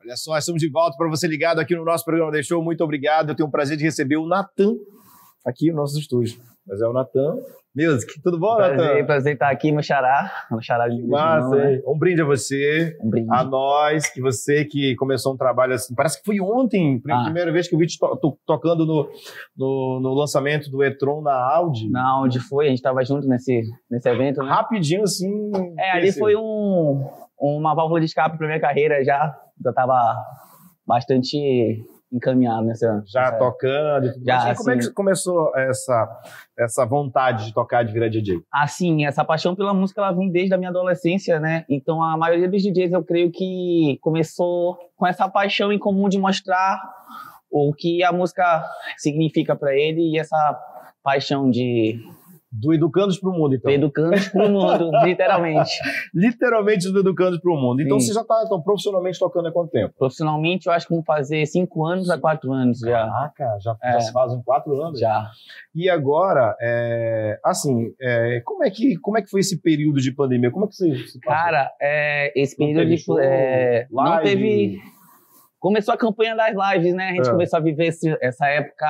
Olha só, estamos de volta para você ligado aqui no nosso programa The Show. Muito obrigado. Eu tenho o prazer de receber o Natan aqui no nosso estúdio. Mas é o Natan Music. Tudo bom, Natan? Prazer estar aqui no xará de massa, né? Um brinde a você, a nós, que começou um trabalho assim. Parece que foi ontem, primeira vez que eu vi te tocando no lançamento do e-tron na Audi. Na Audi foi, a gente estava junto nesse evento, né? Rapidinho assim. Ali foi uma válvula de escape para minha carreira, já estava bastante encaminhado nesse ano. Já tocando e tudo mais. E como é que começou essa vontade de tocar, de virar DJ? Assim, essa paixão pela música, ela vem desde a minha adolescência, né? Então, a maioria dos DJs, eu creio que começou com essa paixão em comum de mostrar o que a música significa para ele e essa paixão do Educandos para o Mundo, então. Do Educandos para o Mundo, literalmente. Literalmente do Educandos para o Mundo. Então, Sim. Você já está profissionalmente tocando há quanto tempo? Profissionalmente, eu acho que vamos fazer 5 anos a 4 anos já. Caraca, já se fazem 4 anos? Já. E agora, como é que foi esse período de pandemia? Como é que você passou? Cara, esse período não teve... Começou a campanha das lives, né? A gente começou a viver essa época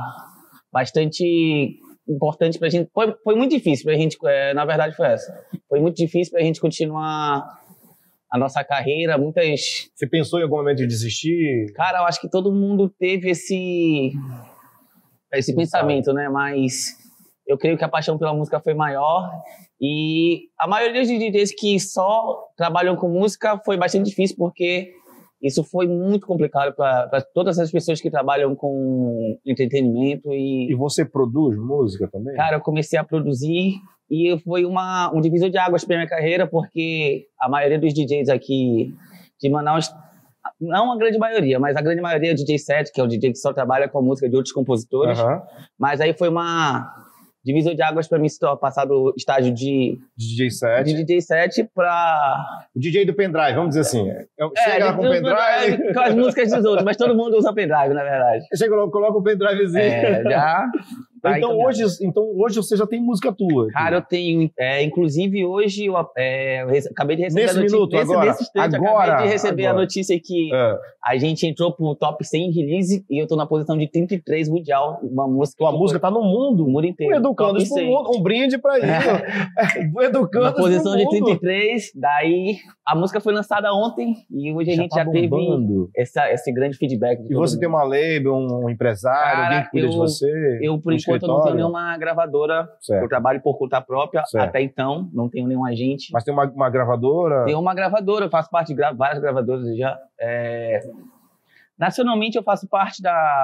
bastante importante pra gente. Foi muito difícil pra gente, na verdade foi essa. Foi muito difícil pra gente continuar a nossa carreira, Você pensou em algum momento em desistir? Cara, eu acho que todo mundo teve esse pensamento, né? Mas eu creio que a paixão pela música foi maior e a maioria dos DJs que só trabalham com música foi bastante difícil porque isso foi muito complicado para todas as pessoas que trabalham com entretenimento. E você produz música também? Cara, eu comecei a produzir e foi um divisor de águas para minha carreira, porque a maioria dos DJs aqui de Manaus, não a grande maioria, mas a grande maioria é o DJ set, que é o DJ que só trabalha com a música de outros compositores. Mas aí foi uma divisor de águas para mim passar do estágio de DJ set. De DJ set para o DJ do pendrive, vamos dizer assim. Chega lá com o pendrive. Com as músicas dos outros, mas todo mundo usa pendrive, na verdade. Chega lá, coloca o pendrivezinho. Já. Então hoje você já tem música tua. Aqui. Cara, eu tenho. Inclusive, hoje eu acabei de receber a notícia. Nesse instante, acabei de receber a notícia que a gente entrou pro top 100 release e eu tô na posição de 33 mundial. Uma música. Tua música tá no mundo. O mundo inteiro. Educandos pro mundo. Um brinde pra isso. Do Educandos. Na posição de 33, daí a música foi lançada ontem e hoje a gente já teve esse grande feedback. E você tem uma label, um empresário, alguém que cuida de você? Eu, por enquanto, não tenho nenhuma gravadora. Certo. Eu trabalho por conta própria. Certo. Até então, não tenho nenhum agente. Mas tem uma gravadora? Tem uma gravadora, eu faço parte de várias gravadoras já. Nacionalmente, eu faço parte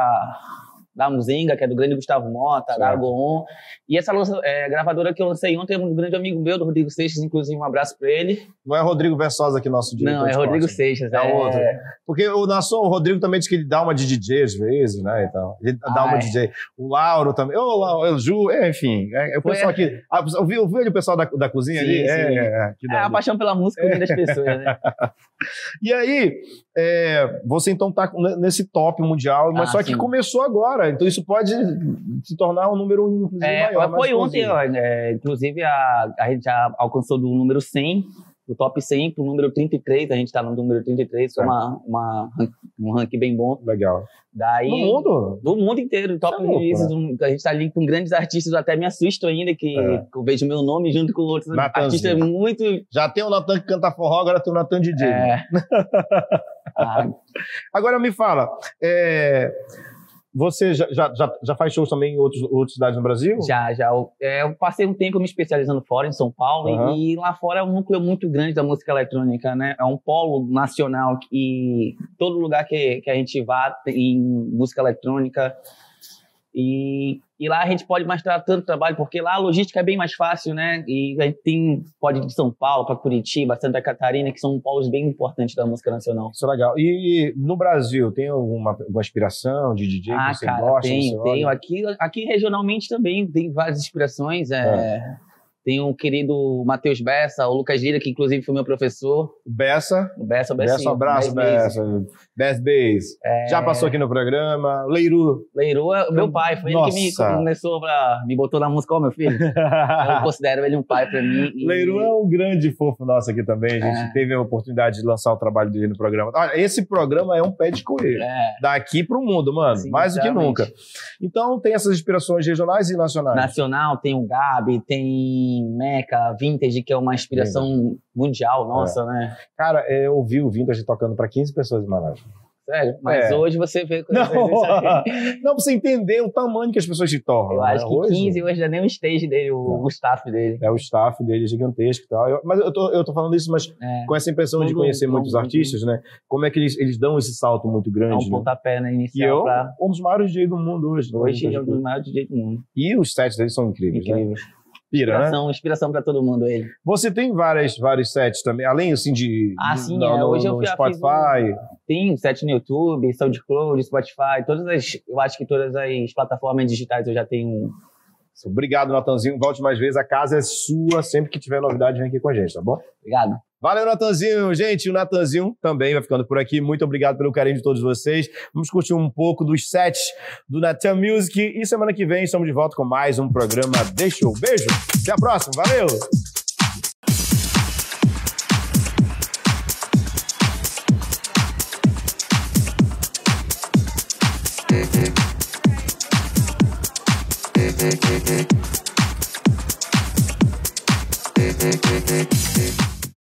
da Muzenga, que é do grande Gustavo Mota, certo. Da Agoon. E essa gravadora que eu lancei ontem é um grande amigo meu, do Rodrigo Seixas, inclusive um abraço pra ele. Não é Rodrigo Versosa aqui, nosso diretor? Não, é Rodrigo Seixas. É outro. Porque o Rodrigo também diz que ele dá uma de DJ às vezes, né? Então, ele dá uma DJ. O Lauro também. O Ju, enfim. O pessoal aqui. Ouviu o pessoal da cozinha ali? Sim. A paixão pela música das pessoas, né? E aí, você então tá nesse top mundial, mas só que começou agora. Então isso pode se tornar um número inclusive maior. Foi ontem, inclusive a gente já alcançou do número 100, do top 100 pro número 33, a gente tá no número 33, foi um ranking bem bom. Legal. Daí, do mundo? Do mundo inteiro, top releases, né? A gente tá ali com grandes artistas, eu até me assusto ainda que eu vejo meu nome junto com outros artistas muito... Já tem o Natan que canta forró, agora tem o Natan DJ. Agora me fala, você já faz shows também em outras cidades no Brasil? Já. Eu passei um tempo me especializando fora, em São Paulo, e lá fora é um núcleo muito grande da música eletrônica, né? É um polo nacional e todo lugar que a gente vá em música eletrônica. E lá a gente pode mostrar tanto trabalho, porque lá a logística é bem mais fácil, né? E a gente pode ir de São Paulo para Curitiba, Santa Catarina, que são polos bem importantes da música nacional. Isso é legal. E no Brasil, tem alguma inspiração de DJ que você gosta? Tenho. Aqui regionalmente também tem várias inspirações. Tem o querido Matheus Bessa, o Lucas Lira, que inclusive foi meu professor. Bessa, um abraço, Bessa. Best Base. Já passou aqui no programa. Leiru é meu pai, foi ele que me começou me botou na música, meu filho. Eu considero ele um pai pra mim. Leiru é um grande fofo nosso aqui também. A gente teve a oportunidade de lançar o trabalho dele no programa. Olha, esse programa é um pé de coelho. Daqui pro mundo, mano. Sim, mais do que nunca. Então tem essas inspirações regionais e nacionais. Nacional, tem o Gabi, tem Meca, Vintage, que é uma inspiração mundial nossa, né? Cara, eu ouvi o Vintage tocando pra 15 pessoas em Manaus. Sério? Mas hoje você vê... Não, pra você entender o tamanho que as pessoas se tornam. Eu acho que 15 hoje já nem o stage dele, o staff dele. O staff dele é gigantesco e tal. Mas eu tô falando isso, mas com essa impressão de conhecer muitos artistas, né? Como é que eles dão esse salto muito grande. É um pontapé, né? Inicial. E um dos maiores DJs do mundo hoje. Hoje é um dos maiores DJs do mundo. E os sets deles são incríveis. Né? Inspiração pra todo mundo, ele. Você tem vários sets também, além assim de... hoje eu Spotify. Tem um set no YouTube, SoundCloud, Spotify, eu acho que todas as plataformas digitais eu já tenho. Obrigado, Natanzinho. Volte mais vezes, a casa é sua. Sempre que tiver novidade, vem aqui com a gente, tá bom? Obrigado. Valeu, Natanzinho. Gente, o Natanzinho também vai ficando por aqui. Muito obrigado pelo carinho de todos vocês. Vamos curtir um pouco dos sets do Natan Music. E semana que vem estamos de volta com mais um programa The Show. Beijo, até a próxima. Valeu!